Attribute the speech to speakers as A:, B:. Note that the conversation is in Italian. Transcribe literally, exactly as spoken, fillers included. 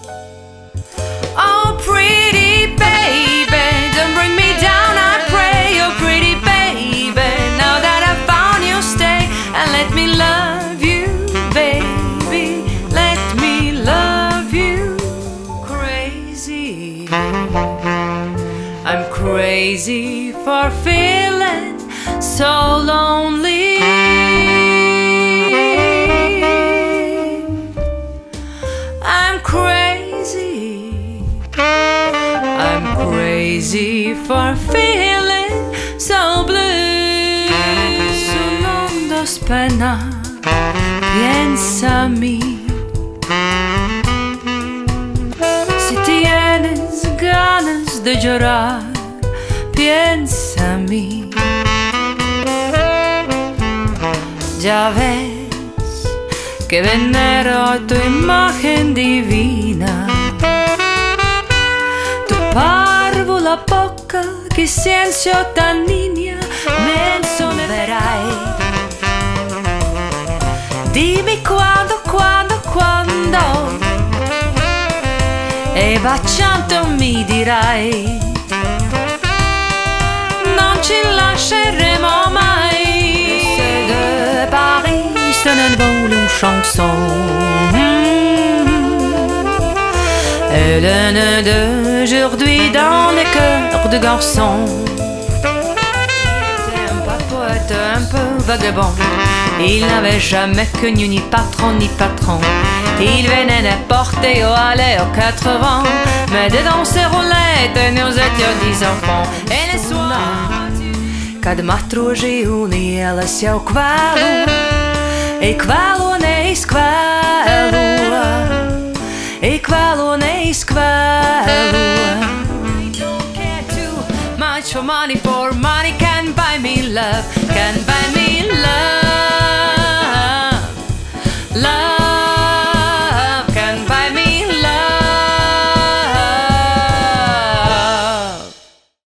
A: Oh, pretty baby, don't bring me down, I pray. Oh, pretty baby, now that I found you, stay and let me love you, baby. Let me love you. Crazy, I'm crazy for feeling so lonely. I'm crazy, I'm crazy for feeling so blue. Solo dos penas, piensa a mí. Si tienes ganas de llorar, piensa a mí. Ya ves que venero tu imagen divina, tu parvo la bocca che silenzio tan niña nel sole verai. Dimmi quando, quando, quando, e baciando mi dirai non ci lasceremo mai. C'est de Paris, ce n'est pas une chanson. Elle est d'aujourd'hui dans les cœurs de garçons. C'était un peu poète, un peu vagabond. Il n'avait jamais connu ni patron ni patron. Il venait n'importe où, allait aux quatre vents. Mais dedans ses roulettes, nous étions dix enfants. Et les soirs, kad matruži unielas jau kvēlu, ik vēlo neizkvēlo, ik vēlo neizkvēlo. I don't care too much for money, for money can buy me love, can buy me